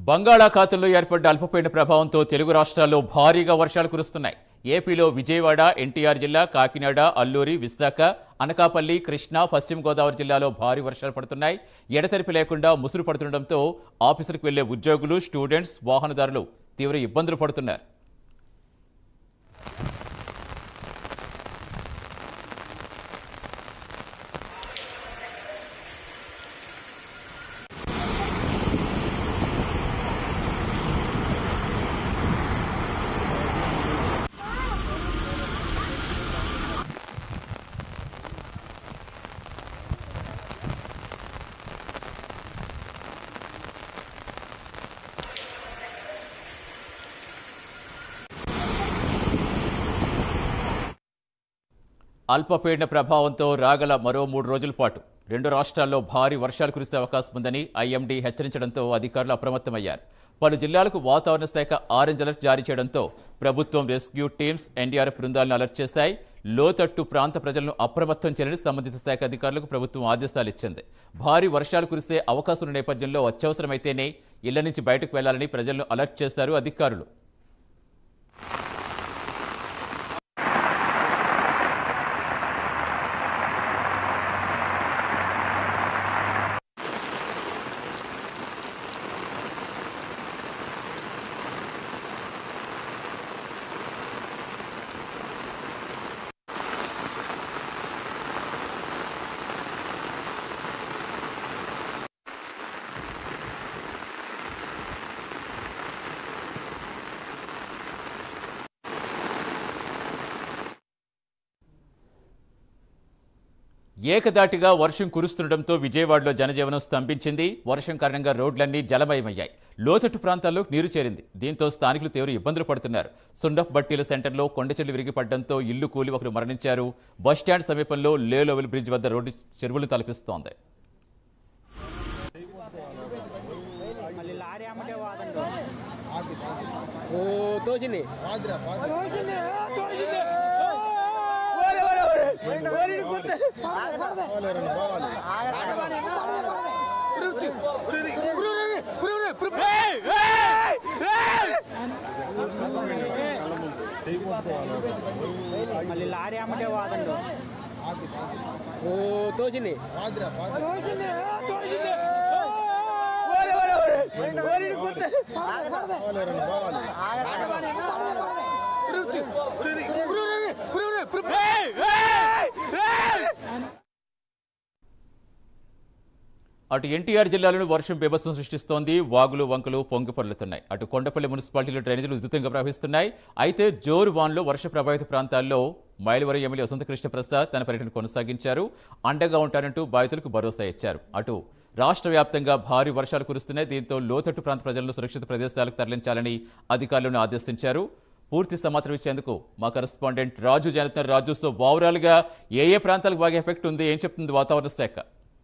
బంగాళాఖాతంలో ఏర్పడ్డ అల్పపీడన ప్రభావంతో తెలుగు రాష్ట్రాల్లో భారీగా వర్షాలు కురుస్తున్నాయి. ఏపీలో విజయవాడ, ఎన్టీఆర్ జిల్లా, కాకినాడ, అల్లూరి, విశాఖ, అనకాపల్లి, కృష్ణా, పశ్చిమ గోదావరి జిల్లాలో భారీ వర్షాలు పడుతున్నాయి. ఎడతెరిపి లేకుండా ముసురు పడుతుండటంతో ఆఫీసులకు వెళ్లే ఉద్యోగులు, స్టూడెంట్స్, వాహనదారులు తీవ్ర ఇబ్బందులు పడుతున్నారు. అల్పపీడన ప్రభావంతో రాగల మరో 3 రోజుల పాటు 2 రాష్ట్రాల్లో భారీ వర్షాలు కురిసే అవకాశం ఉందని ఐఎండీ హెచ్చరించడంతో అధికారులు అప్రమత్తమయ్యారు. పలు జిల్లాలకు వాతావరణ శాఖ ఆరెంజ్ అలర్ట్ జారీ చేయడంతో ప్రభుత్వం రెస్క్యూ టీమ్స్, ఎన్డీఆర్ఎఫ్ బృందాలను అలర్ట్ చేశాయి. లోతట్టు ప్రాంత ప్రజలను అప్రమత్తం చేయాలని సంబంధిత శాఖ అధికారులకు ప్రభుత్వం ఆదేశాలు ఇచ్చింది. భారీ వర్షాలు కురిసే అవకాశం ఉన్న నేపథ్యంలో అత్యవసరమైతేనే ఇళ్ల నుంచి బయటకు వెళ్లాలని ప్రజలను అలర్ట్ చేశారు అధికారులు. ఏకదాటిగా వర్షం కురుస్తుండటంతో విజయవాడలో జనజీవనం స్తంభించింది. వర్షం కారణంగా రోడ్లన్నీ జలమయమయ్యాయి. లోతట్టు ప్రాంతాల్లో నీరు చేరింది. దీంతో స్థానికులు తీవ్ర ఇబ్బందులు పడుతున్నారు. సుండఫ్ బట్టీల సెంటర్లో కొండచెల్లు విరిగిపడడంతో ఇల్లు కూలి ఒకరు మరణించారు. బస్టాండ్ సమీపంలో లే లెవెల్ బ్రిడ్జ్ వద్ద రోడ్డు చెరువులు తలపిస్తోంది. లారీ అమ్మటే వాదండు తోచింది అటు ఎన్టీఆర్ జిల్లాలోని వర్షం బీభత్సం సృష్టిస్తోంది. వాగులు, వంకలు పొంగి పొర్లుతున్నాయి. అటు కొండపల్లి మున్సిపాలిటీలో డ్రైనేజీలు ఉధృతంగా ప్రవహిస్తున్నాయి. అయితే జోరు వాన్లో వర్ష ప్రభావిత ప్రాంతాల్లో మైలవరం ఎమ్మెల్యే వసంత కృష్ణ ప్రసాద్ తన పర్యటన కొనసాగించారు. అండగా ఉంటారంటూ బాధితులకు భరోసా ఇచ్చారు. అటు రాష్ట్ర వ్యాప్తంగా భారీ వర్షాలు కురుస్తున్నాయి. దీంతో లోతట్టు ప్రాంత ప్రజలను సురక్షిత ప్రదేశాలకు తరలించాలని అధికారులను ఆదేశించారు. పూర్తి సమాచారం ఇచ్చేందుకు మా కరెస్పాండెంట్ రాజు జనతన్. రాజు, సో ఓవరాల్గా ఏ ప్రాంతాలకు బాగా ఎఫెక్ట్ ఉంది, ఏం చెప్తుంది వాతావరణ శాఖ?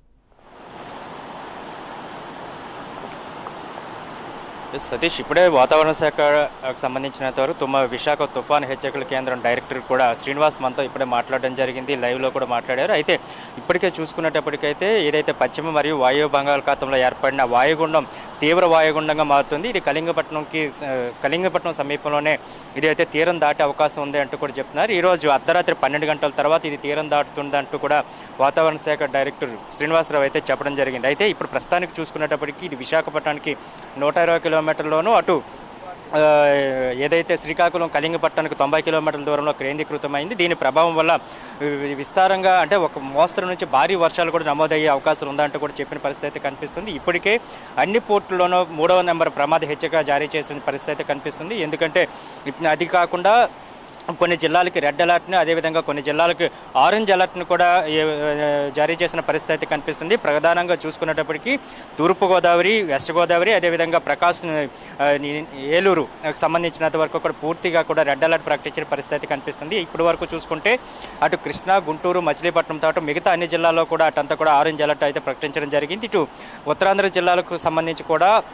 సతీష్, ఇప్పుడే వాతావరణ శాఖకు సంబంధించినంతవరకు విశాఖ తుఫాను హెచ్చరికల కేంద్రం డైరెక్టర్ కూడా శ్రీనివాస్ మనతో ఇప్పుడే మాట్లాడడం జరిగింది. లైవ్లో కూడా మాట్లాడారు. అయితే ఇప్పటికే చూసుకునేటప్పటికైతే ఏదైతే పశ్చిమ మరియు వాయువ్య బంగాళాఖాతంలో ఏర్పడిన వాయుగుండం తీవ్ర వాయుగుండంగా మారుతుంది. ఇది కళింగపట్నం సమీపంలోనే ఇదైతే తీరం దాటే అవకాశం ఉంది అంటూ కూడా చెప్తున్నారు. ఈరోజు అర్ధరాత్రి 12 గంటల తర్వాత ఇది తీరం దాటుతుందంటూ కూడా వాతావరణ శాఖ డైరెక్టర్ శ్రీనివాసరావు అయితే చెప్పడం జరిగింది. అయితే ఇప్పుడు ప్రస్తుతానికి చూసుకునేటప్పటికీ ఇది విశాఖపట్నానికి 120 కిలోమీటర్లోనూ, అటు ఏదైతే శ్రీకాకుళం కళింగపట్నానికి 90 కిలోమీటర్ల దూరంలో కేంద్రీకృతమైంది. దీని ప్రభావం వల్ల విస్తారంగా అంటే ఒక మోస్తరు నుంచి భారీ వర్షాలు కూడా నమోదయ్యే అవకాశం ఉందంటూ కూడా చెప్పిన పరిస్థితి కనిపిస్తుంది. ఇప్పటికే అన్ని పోర్టుల్లోనూ 3వ నెంబర్ ప్రమాద హెచ్చరిక జారీ చేసిన పరిస్థితి కనిపిస్తుంది. ఎందుకంటే అది కాకుండా కొన్ని జిల్లాలకి రెడ్ అలర్ట్ని, అదేవిధంగా కొన్ని జిల్లాలకు ఆరెంజ్ అలర్ట్ని కూడా జారీ చేసిన పరిస్థితి కనిపిస్తుంది. ప్రధానంగా చూసుకునేటప్పటికీ తూర్పుగోదావరి, వెస్ట్ గోదావరి, అదేవిధంగా ఏలూరు సంబంధించినంత వరకు కూడా పూర్తిగా కూడా రెడ్ అలర్ట్ ప్రకటించిన పరిస్థితి కనిపిస్తుంది. ఇప్పటి వరకు చూసుకుంటే అటు కృష్ణా, గుంటూరు, మచిలీపట్నంతో పాటు మిగతా అన్ని జిల్లాల్లో కూడా అటంతా కూడా ఆరెంజ్ అలర్ట్ అయితే ప్రకటించడం జరిగింది. ఇటు ఉత్తరాంధ్ర జిల్లాలకు సంబంధించి కూడా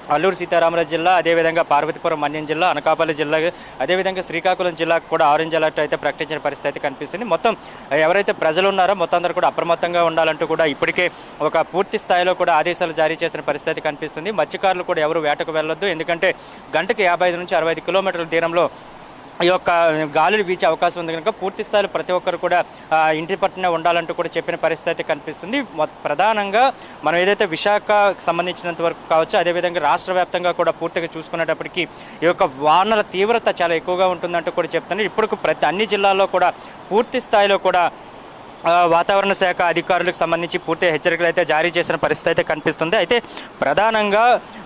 అల్లూరు సీతారామరాజు జిల్లా, అదేవిధంగా పార్వతీపురం మన్యం జిల్లా, అనకాపల్లి జిల్లా, అదేవిధంగా శ్రీకాకుళం జిల్లాకు కూడా ఆరెంజ్ అలర్ట్ అయితే ప్రకటించిన పరిస్థితి కనిపిస్తుంది. మొత్తం ఎవరైతే ప్రజలు ఉన్నారో మొత్తం అందరూ కూడా అప్రమత్తంగా ఉండాలంటూ కూడా ఇప్పటికే ఒక పూర్తి స్థాయిలో కూడా ఆదేశాలు జారీ చేసిన పరిస్థితి కనిపిస్తుంది. మత్స్యకారులు కూడా ఎవరు వేటకు వెళ్ళొద్దు, ఎందుకంటే గంటకి 55 నుంచి 65 కిలోమీటర్ల దూరంలో ఈ యొక్క గాలులు వీచే అవకాశం ఉంది కనుక పూర్తి స్థాయిలో ప్రతి ఒక్కరు కూడా ఇంటి పట్టునే ఉండాలంటూ కూడా చెప్పిన పరిస్థితి కనిపిస్తుంది. ప్రధానంగా మనం ఏదైతే విశాఖకు సంబంధించినంత వరకు కావచ్చు, అదేవిధంగా రాష్ట్ర వ్యాప్తంగా కూడా పూర్తిగా చూసుకునేటప్పటికీ ఈ యొక్క వానల తీవ్రత చాలా ఎక్కువగా ఉంటుందంటూ కూడా చెప్తున్నారు. ఇప్పుడు అన్ని జిల్లాల్లో కూడా పూర్తి స్థాయిలో కూడా వాతావరణ శాఖ అధికారులకు సంబంధించి పూర్తి హెచ్చరికలు అయితే జారీ చేసిన పరిస్థితి అయితే కనిపిస్తుంది. అయితే ప్రధానంగా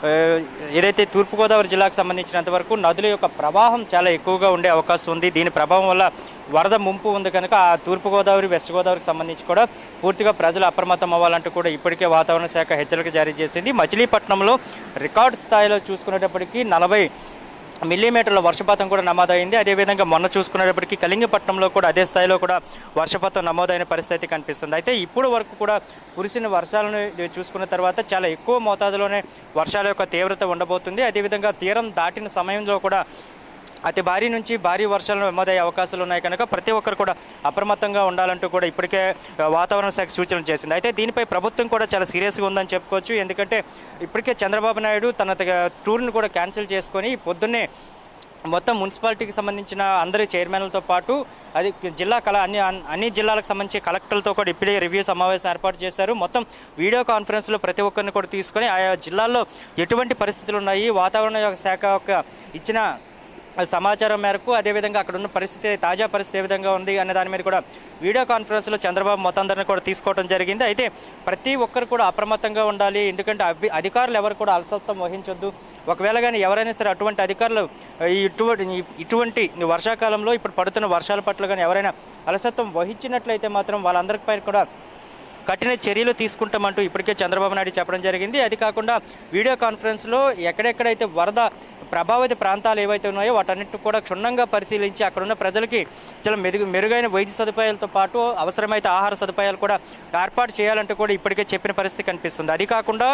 ఏదైతే తూర్పుగోదావరి జిల్లాకు సంబంధించినంత వరకు నదుల యొక్క ప్రవాహం చాలా ఎక్కువగా ఉండే అవకాశం ఉంది. దీని ప్రభావం వల్ల వరద ముంపు ఉంది కనుక ఆ తూర్పుగోదావరి, వెస్ట్ గోదావరికి సంబంధించి కూడా పూర్తిగా ప్రజలు అప్రమత్తం అవ్వాలంటూ కూడా ఇప్పటికే వాతావరణ శాఖ హెచ్చరిక జారీ చేసింది. మచిలీపట్నంలో రికార్డు స్థాయిలో చూసుకునేటప్పటికీ 40 మిల్లీమీటర్ల వర్షపాతం కూడా నమోదైంది. అదేవిధంగా మొన్న చూసుకునేటప్పటికీ కళింగపట్నంలో కూడా అదే స్థాయిలో కూడా వర్షపాతం నమోదైన పరిస్థితి కనిపిస్తుంది. అయితే ఇప్పుడు వరకు కూడా కురిసిన వర్షాలను చూసుకున్న తర్వాత చాలా ఎక్కువ మోతాదులోనే వర్షాల యొక్క తీవ్రత ఉండబోతుంది. అదేవిధంగా తీరం దాటిన సమయంలో కూడా అతి భారీ నుంచి భారీ వర్షాలు నమోదయ్యే అవకాశాలు ఉన్నాయి కనుక ప్రతి ఒక్కరు కూడా అప్రమత్తంగా ఉండాలంటూ కూడా ఇప్పటికే వాతావరణ శాఖ సూచనలు చేసింది. అయితే దీనిపై ప్రభుత్వం కూడా చాలా సీరియస్గా ఉందని చెప్పుకోవచ్చు. ఎందుకంటే ఇప్పటికే చంద్రబాబు నాయుడు తన టూర్ని కూడా క్యాన్సిల్ చేసుకొని పొద్దున్నే మొత్తం మున్సిపాలిటీకి సంబంధించిన అందరి చైర్మన్లతో పాటు అది జిల్లా అన్ని జిల్లాలకు సంబంధించి కలెక్టర్లతో కూడా ఇప్పుడే రివ్యూ సమావేశం ఏర్పాటు చేశారు. మొత్తం వీడియో కాన్ఫరెన్స్లో ప్రతి ఒక్కరిని కూడా తీసుకొని ఆయా జిల్లాల్లో ఎటువంటి పరిస్థితులు ఉన్నాయి, వాతావరణ శాఖ ఇచ్చిన సమాచారం మేరకు, అదేవిధంగా అక్కడ ఉన్న పరిస్థితి, తాజా పరిస్థితి ఏ విధంగా ఉంది అనే దాని మీద కూడా వీడియో కాన్ఫరెన్స్లో చంద్రబాబు మొత్తం అందరిని కూడా తీసుకోవడం జరిగింది. అయితే ప్రతి ఒక్కరు కూడా అప్రమత్తంగా ఉండాలి, ఎందుకంటే అధికారులు ఎవరు కూడా అలసత్వం వహించొద్దు. ఒకవేళ కానీ ఎవరైనా సరే అటువంటి అధికారులు ఇటువంటి వర్షాకాలంలో ఇప్పుడు పడుతున్న వర్షాల పట్ల కానీ ఎవరైనా అలసత్వం వహించినట్లయితే మాత్రం వాళ్ళందరిపై కూడా కఠిన చర్యలు తీసుకుంటామంటూ ఇప్పటికే చంద్రబాబు నాయుడు చెప్పడం జరిగింది. అది కాకుండా వీడియో కాన్ఫరెన్స్లో ఎక్కడెక్కడైతే వరద ప్రభావిత ప్రాంతాలు ఏవైతే ఉన్నాయో వాటన్నిటిని కూడా క్షుణ్ణంగా పరిశీలించి అక్కడున్న ప్రజలకి చాలా మెరుగైన వైద్య సదుపాయాలతో పాటు అవసరమైతే ఆహార సదుపాయాలు కూడా ఏర్పాటు చేయాలంటూ కూడా ఇప్పటికే చెప్పిన పరిస్థితి కనిపిస్తుంది. అది కాకుండా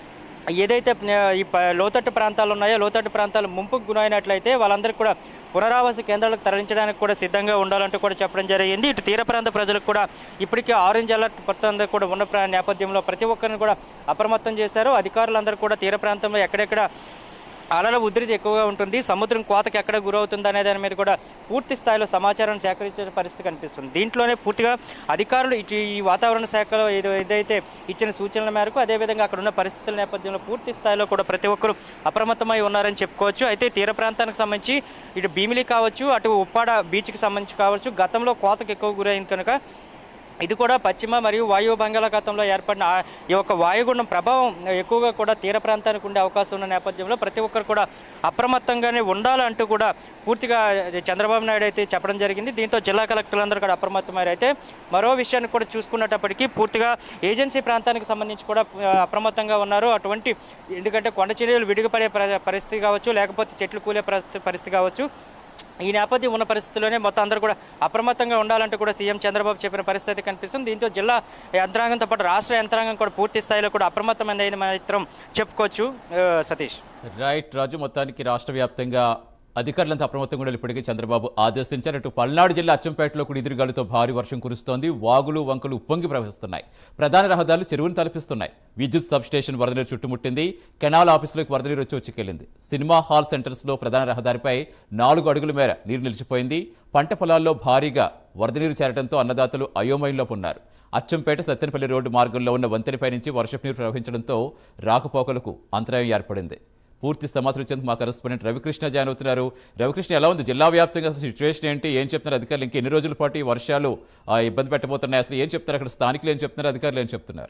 ఏదైతే ఈ లోతట్టు ప్రాంతాలు ఉన్నాయో లోతట్టు ప్రాంతాలు ముంపుకు గురైనట్లయితే వాళ్ళందరికీ కూడా పునరావాస కేంద్రాలకు తరలించడానికి కూడా సిద్ధంగా ఉండాలంటూ కూడా చెప్పడం జరిగింది. ఇటు తీర ప్రాంత ప్రజలకు కూడా ఇప్పటికే ఆరెంజ్ అలర్ట్ మొత్తం కూడా ఉన్న నేపథ్యంలో ప్రతి ఒక్కరిని కూడా అప్రమత్తం చేశారు. అధికారులందరూ కూడా తీర ప్రాంతంలో ఎక్కడెక్కడ అలల ఉధృతి ఎక్కువగా ఉంటుంది, సముద్రం కోతకి ఎక్కడ గురవుతుంది అనే దాని మీద కూడా పూర్తి స్థాయిలో సమాచారం సేకరించే పరిస్థితి కనిపిస్తుంది. దీంట్లోనే పూర్తిగా అధికారులు ఈ వాతావరణ శాఖలో ఏదైతే ఇచ్చిన సూచనల మేరకు అదేవిధంగా అక్కడ ఉన్న పరిస్థితుల నేపథ్యంలో పూర్తి స్థాయిలో కూడా ప్రతి ఒక్కరు అప్రమత్తమై ఉన్నారని చెప్పుకోవచ్చు. అయితే తీర ప్రాంతానికి సంబంధించి ఇటు భీమిలి కావచ్చు, అటు ఉప్పాడ బీచ్కి సంబంధించి కావచ్చు, గతంలో కోతకు ఎక్కువ గురైంది కనుక ఇది కూడా పశ్చిమ మరియు వాయువ్య బంగాళాఖాతంలో ఏర్పడిన ఈ యొక్క వాయుగుండం ప్రభావం ఎక్కువగా కూడా తీర ప్రాంతానికి ఉండే అవకాశం ఉన్న నేపథ్యంలో ప్రతి ఒక్కరు కూడా అప్రమత్తంగానే ఉండాలంటూ కూడా పూర్తిగా చంద్రబాబు నాయుడు అయితే చెప్పడం జరిగింది. దీంతో జిల్లా కలెక్టర్లందరూ కూడా అప్రమత్తమయ్యారు. అయితే మరో విషయాన్ని కూడా చూసుకున్నప్పటికీ పూర్తిగా ఏజెన్సీ ప్రాంతానికి సంబంధించి కూడా అప్రమత్తంగా ఉన్నారు. అటువంటి ఎందుకంటే కొండ చర్యలు విడిగిపడే పరిస్థితి కావచ్చు, లేకపోతే చెట్లు కూలే పరిస్థితి కావచ్చు, ఈ నేపథ్యం ఉన్న పరిస్థితుల్లోనే మొత్తం అందరూ కూడా అప్రమత్తంగా ఉండాలంటూ కూడా సీఎం చంద్రబాబు చెప్పిన పరిస్థితి కనిపిస్తుంది. దీంతో జిల్లా యంత్రాంగంతో పాటు రాష్ట్ర యంత్రాంగం కూడా పూర్తి స్థాయిలో కూడా అప్రమత్తమైందని మాత్రం చెప్పుకోవచ్చు. సతీష్. రైట్ రాజు, మొత్తానికి రాష్ట్ర వ్యాప్తంగా అధికారులంతా అప్రమత్తంగా ఉండాలి ఇప్పటికే చంద్రబాబు ఆదేశించారు. అటు పల్నాడు జిల్లా అచ్చంపేటలో కూడా ఎదురుగాలుతో భారీ వర్షం కురుస్తోంది. వాగులు వంకలు ఉప్పొంగి ప్రవహిస్తున్నాయి. ప్రధాన రహదారులు చెరువును తలపిస్తున్నాయి. విద్యుత్ సబ్స్టేషన్ వరద నీరు చుట్టుముట్టింది. కెనాల్ ఆఫీసులోకి వరద నీరు వచ్చి చిక్కెళ్లింది. సినిమా హాల్ సెంటర్స్లో ప్రధాన రహదారిపై 4 అడుగుల మేర నీరు నిలిచిపోయింది. పంట పొలాల్లో భారీగా వరద నీరు చేరడంతో అన్నదాతలు అయోమయంలో ఉన్నారు. అచ్చంపేట సత్తెనపల్లి రోడ్డు మార్గంలో ఉన్న వంతెనపై నుంచి వర్షపు నీరు ప్రవహించడంతో రాకపోకలకు అంతరాయం ఏర్పడింది. పూర్తి సమాచారం ఇచ్చేందుకు మా కరెస్పాండెంట్ రవికృష్ణ జాయిన్ అవుతున్నారు. రవికృష్ణ, ఎలా ఉంది జిల్లా వ్యాప్తంగా అసలు సిచ్యువేషన్ ఏంటి? ఏం చెప్తున్నారు అధికారులు? ఇంకా ఎన్ని రోజుల పాటు ఈ వర్షాలు ఇబ్బంది పెట్టబోతున్నాయి? అసలు ఏం చెప్తున్నారు? అక్కడ స్థానికులు ఏం చెప్తున్నారు? అధికారులు ఏం చెప్తున్నారు?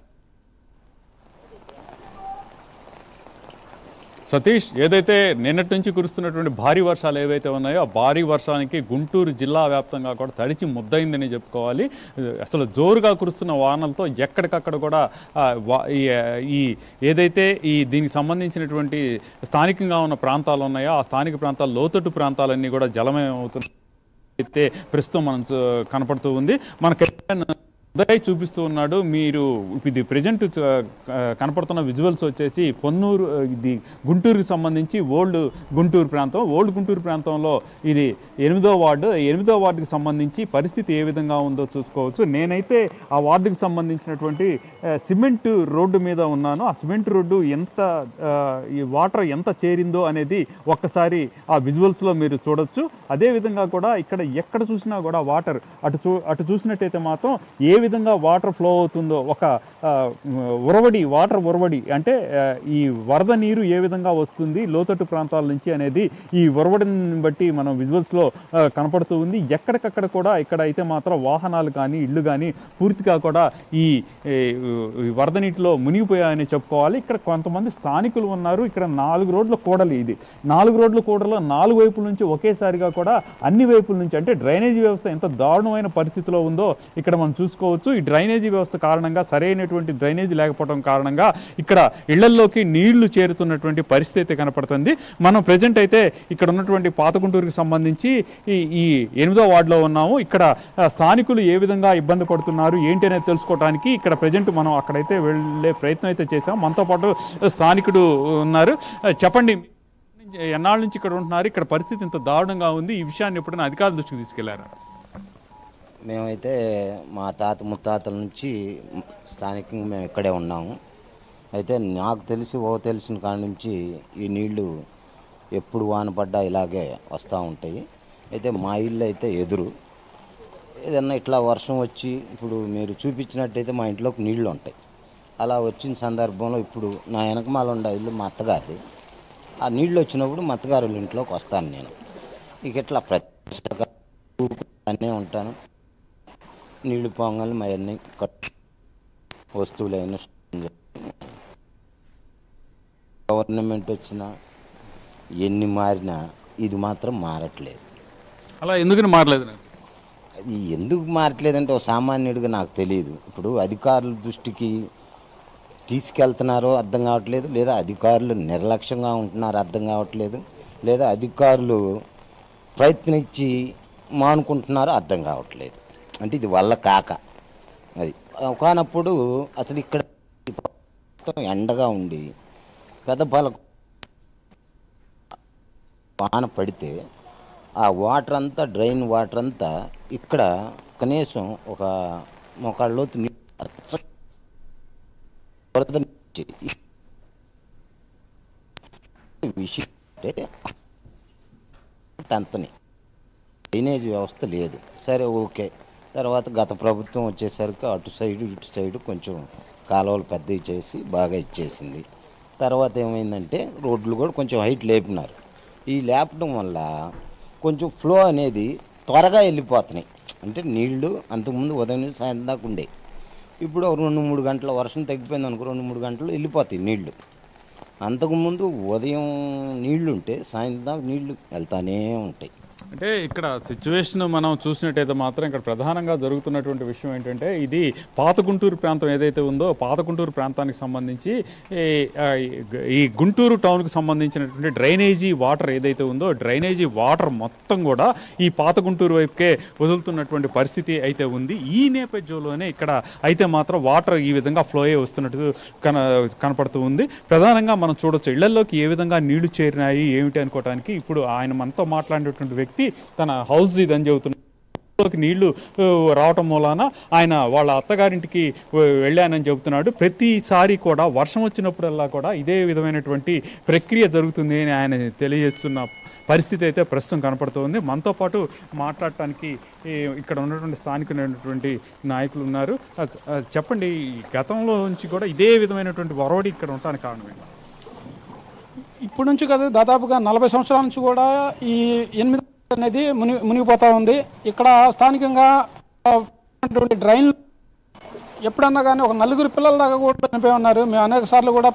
సతీష్, ఏదైతే నిన్నటి నుంచి కురుస్తున్నటువంటి భారీ వర్షాలు ఏవైతే ఉన్నాయో ఆ భారీ వర్షానికి గుంటూరు జిల్లా వ్యాప్తంగా కూడా తడిచి ముద్దయిందని చెప్పుకోవాలి. అసలు జోరుగా కురుస్తున్న వానలతో ఎక్కడికక్కడ కూడా ఈ ఏదైతే దీనికి సంబంధించినటువంటి స్థానికంగా ఉన్న ప్రాంతాలు ఉన్నాయో ఆ స్థానిక ప్రాంతాలు లోతట్టు ప్రాంతాలన్నీ కూడా జలమయం అవుతున్నాయి అయితే ప్రస్తుతం మనం కనపడుతూ ఉంది. మన ఉదయ్ చూపిస్తూ ఉన్నాడు. మీరు ఇది ప్రజెంట్ కనపడుతున్న విజువల్స్ వచ్చేసి పొన్నూరు, ఇది గుంటూరుకి సంబంధించి ఓల్డ్ గుంటూరు ప్రాంతం. ఓల్డ్ గుంటూరు ప్రాంతంలో ఇది 8వ వార్డు. 8వ వార్డుకి సంబంధించి పరిస్థితి ఏ విధంగా ఉందో చూసుకోవచ్చు. నేనైతే ఆ వార్డుకి సంబంధించినటువంటి సిమెంట్ రోడ్డు మీద ఉన్నాను. ఆ సిమెంట్ రోడ్డు ఎంత ఈ వాటర్ ఎంత చేరిందో అనేది ఒక్కసారి ఆ విజువల్స్లో మీరు చూడొచ్చు. అదేవిధంగా కూడా ఇక్కడ ఎక్కడ చూసినా కూడా వాటర్ అటు చూసినట్టయితే మాత్రం ఏ విధంగా వాటర్ ఫ్లో అవుతుందో, ఒక వాటర్ ఉరవడి అంటే ఈ వరద నీరు ఏ విధంగా వస్తుంది లోతట్టు ప్రాంతాల నుంచి అనేది ఈ ఉరవడిని బట్టి మనం విజువల్స్లో కనపడుతూ ఉంది. ఎక్కడికక్కడ కూడా ఇక్కడ అయితే మాత్రం వాహనాలు కానీ ఇళ్ళు కానీ పూర్తిగా కూడా ఈ వరద నీటిలో మునిగిపోయాయని చెప్పుకోవాలి. ఇక్కడ కొంతమంది స్థానికులు ఉన్నారు. ఇక్కడ 4 రోడ్ల కూడలి, ఇది 4 రోడ్ల కూడలో 4 వైపుల నుంచి ఒకేసారిగా కూడా అన్ని వైపుల నుంచి, అంటే డ్రైనేజీ వ్యవస్థ ఎంత దారుణమైన పరిస్థితిలో ఉందో ఇక్కడ మనం చూసుకోవచ్చు. ఈ డ్రైనేజీ వ్యవస్థ కారణంగా, సరైనటువంటి డ్రైనేజీ లేకపోవడం కారణంగా ఇక్కడ ఇళ్లల్లోకి నీళ్లు చేరుతున్నటువంటి పరిస్థితి కనపడుతుంది. మనం ప్రజెంట్ అయితే ఇక్కడ ఉన్నటువంటి పాత గుంటూరుకి సంబంధించి ఈ 8వ వార్డులో ఉన్నాము. ఇక్కడ స్థానికులు ఏ విధంగా ఇబ్బంది పడుతున్నారు ఏంటి అనేది తెలుసుకోవడానికి ఇక్కడ ప్రజెంట్ మనం అక్కడైతే వెళ్ళే ప్రయత్నం అయితే చేసాం. మనతో పాటు స్థానికుడు ఉన్నారు. చెప్పండి, ఎన్నాళ్ళ నుంచి ఇక్కడ ఉంటున్నారు? ఇక్కడ పరిస్థితి ఇంత దారుణంగా ఉంది, ఈ విషయాన్ని ఎప్పుడైనా అధికారుల దృష్టికి తీసుకెళ్లారా? మేమైతే మా ముత్తాతల నుంచి స్థానికంగా మేము ఇక్కడే ఉన్నాము. అయితే నాకు తెలిసిన కాడి నుంచి ఈ నీళ్లు ఎప్పుడు వాన పడ్డా ఇలాగే వస్తూ ఉంటాయి. అయితే మా ఇల్లు అయితే ఎదురు, ఏదన్నా ఇట్లా వర్షం వచ్చి ఇప్పుడు మీరు చూపించినట్టయితే మా ఇంట్లోకి నీళ్లు ఉంటాయి. అలా వచ్చిన సందర్భంలో ఇప్పుడు నా వెనకమాల ఉండే ఇల్లు మా అత్తగారిది. ఆ నీళ్ళు వచ్చినప్పుడు మా అత్తగారి ఇంట్లోకి వస్తాను నేను. ఇక ఇట్లా ప్రతి ఉంటాను. నీళ్లు పొంగల్ అవన్నీ వస్తువులైన గవర్నమెంట్ వచ్చినా ఎన్ని మారినా ఇది మాత్రం మారట్లేదు. అలా ఎందుకని మారలేదు? అది ఎందుకు మారట్లేదంటే ఒక సామాన్యుడిగా నాకు తెలియదు. ఇప్పుడు అధికారుల దృష్టికి తీసుకెళ్తున్నారో అర్థం కావట్లేదు, లేదా అధికారులు నిర్లక్ష్యంగా ఉంటున్నారో అర్థం కావట్లేదు, లేదా అధికారులు ప్రయత్నించి మానుకుంటున్నారో అర్థం కావట్లేదు. అంటే ఇది వల్ల కాక అది కానప్పుడు అసలు ఇక్కడ ఎండగా ఉండి పెద్ద వాన పడితే ఆ వాటర్ అంతా, డ్రైన్ వాటర్ అంతా ఇక్కడ కనీసం ఒక మోకాళ్ళ లోతు విషయం అంతని డ్రైనేజ్ వ్యవస్థ లేదు. సరే, ఓకే. తర్వాత గత ప్రభుత్వం వచ్చేసరికి అటు సైడు ఇటు సైడు కొంచెం కాలువలు పెద్దవి చేసి బాగా ఇచ్చేసింది. తర్వాత ఏమైందంటే రోడ్లు కూడా కొంచెం హైట్ లేపినారు. ఈ లేపడం వల్ల కొంచెం ఫ్లో అనేది త్వరగా వెళ్ళిపోతున్నాయి. అంటే నీళ్లు అంతకుముందు ఉదయం నుంచి సాయంత్రం దాకా ఉండే, ఇప్పుడు 2-3 గంటల వర్షం తగ్గిపోయింది అనుకో, 2-3 గంటలు వెళ్ళిపోతాయి నీళ్లు. అంతకుముందు ఉదయం నీళ్లు ఉంటే సాయంత్రం దాకా నీళ్లు వెళ్తానే ఉంటాయి. అంటే ఇక్కడ సిచ్యువేషన్ మనం చూసినట్టయితే మాత్రం ఇక్కడ ప్రధానంగా జరుగుతున్నటువంటి విషయం ఏంటంటే, ఇది పాత గుంటూరు ప్రాంతం ఏదైతే ఉందో, పాత గుంటూరు ప్రాంతానికి సంబంధించి ఈ గుంటూరు టౌన్కి సంబంధించినటువంటి డ్రైనేజీ వాటర్ ఏదైతే ఉందో, డ్రైనేజీ వాటర్ మొత్తం కూడా ఈ పాత గుంటూరు వైపుకే వదులుతున్నటువంటి పరిస్థితి అయితే ఉంది. ఈ నేపథ్యంలోనే ఇక్కడ అయితే మాత్రం వాటర్ ఈ విధంగా ఫ్లో అయ్యి వస్తున్నట్టు కనపడుతూ ఉంది. ప్రధానంగా మనం చూడొచ్చు ఇళ్లలోకి ఏ విధంగా నీళ్లు చేరినాయి ఏమిటి అనుకోవడానికి. ఇప్పుడు ఆయన మనతో మాట్లాడినటువంటి వ్యక్తి తన హౌస్ ఇదని చెబుతున్నాడు. నీళ్లు రావటం మూలాన ఆయన వాళ్ళ అత్తగారింటికి వెళ్ళానని చెబుతున్నాడు. ప్రతిసారి కూడా వర్షం వచ్చినప్పుడల్లా కూడా ఇదే విధమైనటువంటి ప్రక్రియ జరుగుతుంది అని ఆయన తెలియజేస్తున్న పరిస్థితి అయితే ప్రస్తుతం కనపడుతుంది. మనతో పాటు మాట్లాడటానికి ఇక్కడ ఉన్నటువంటి స్థానికులైనటువంటి నాయకులు ఉన్నారు. చెప్పండి, గతంలో నుంచి కూడా ఇదే విధమైనటువంటి వరవడి ఇక్కడ ఉండటానికి కారణం ఏంటి? ఇప్పటి నుంచి కదా దాదాపుగా 40 సంవత్సరాల నుంచి కూడా ఈ 8 అనేది మునిగిపోతూ ఉంది. ఇక్కడ స్థానికంగా డ్రైన్ ఎప్పుడన్నా కానీ ఒక 4 పిల్లల దాకా కూడా చనిపోయి ఉన్నారు. మేము అనేక సార్లు కూడా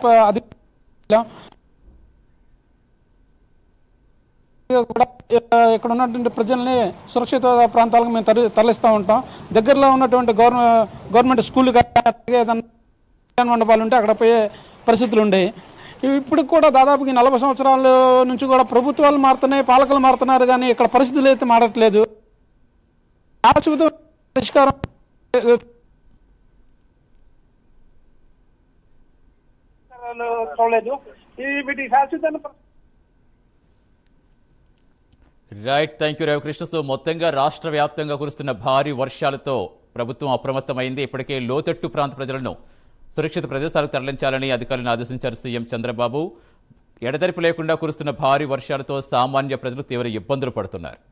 ఇక్కడ ఉన్నటువంటి ప్రజల్ని సురక్షిత ప్రాంతాలకు మేము తరలిస్తూ ఉంటాం. దగ్గరలో ఉన్నటువంటి గవర్నమెంట్ స్కూల్ ఏదైనా మండపాలు ఉంటే అక్కడ పోయే పరిస్థితులు ఉండేవి. ఇప్పుడు కూడా దాదాపు 40 సంవత్సరాల నుంచి కూడా ప్రభుత్వాలు మారుతున్నాయి, పాలకులు మారుతున్నారు, కానీ ఇక్కడ పరిస్థితులు అయితే మారట్లేదు. శాశ్వత పరిష్కారం చూడలేదు. వీటి శాశ్వత right, thank you Ravikrishna. So మొత్తంగా రాష్ట్ర వ్యాప్తంగా కురుస్తున్న భారీ వర్షాలతో ప్రభుత్వం అప్రమత్తమైంది. ఇప్పటికే లోతట్టు ప్రాంత ప్రజలను సురక్షిత ప్రదేశాలకు తరలించాలని అధికారులను ఆదేశించారు సీఎం చంద్రబాబు. ఎడతెరిపి లేకుండా కురుస్తున్న భారీ వర్షాలతో సామాన్య ప్రజలు తీవ్ర ఇబ్బందులు పడుతున్నారు.